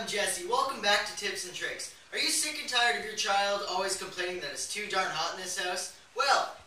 Jesse. Welcome back to Tips and Tricks. Are you sick and tired of your child always complaining that it's too darn hot in this house? Well,